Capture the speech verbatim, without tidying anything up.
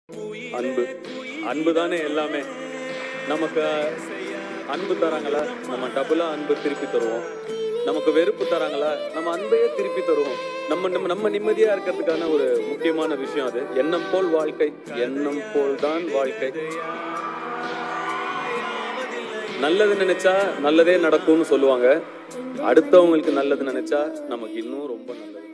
அன்பு அன்பு தானே எல்லாமே. நமக்கு அன்பு தராங்களா, நம்ம டபுளா அன்பு திருப்பி தருவோம். நமக்கு வெறுப்பு தராங்களா, நம்ம அன்பையே திருப்பி தருவோம். நம்ம நம்ம நம்ம நிம்மதியா இருக்கிறதுக்கான ஒரு முக்கியமான விஷயம் அது. எண்ணம் போல் வாழ்க்கை, எண்ணம் போல் தான் வாழ்க்கை. நல்லது நினைச்சா நல்லதே நடக்கும்னு சொல்லுவாங்க. அடுத்தவங்களுக்கு நல்லது நினைச்சா நமக்கு இன்னும் ரொம்ப நல்லது.